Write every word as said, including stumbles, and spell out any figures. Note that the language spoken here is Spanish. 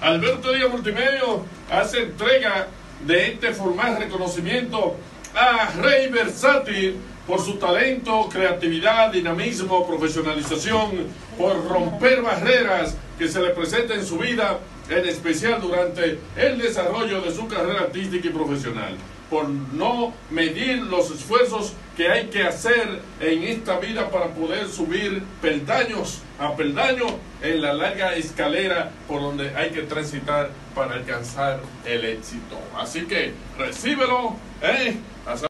Alberto Díaz Multimedio hace entrega de este formal reconocimiento a Rey Versátil por su talento, creatividad, dinamismo, profesionalización, por romper barreras que se le presentan en su vida, en especial durante el desarrollo de su carrera artística y profesional, por no medir los esfuerzos que hay que hacer en esta vida para poder subir peldaños a peldaño en la larga escalera por donde hay que transitar para alcanzar el éxito. Así que recíbelo, ¿eh?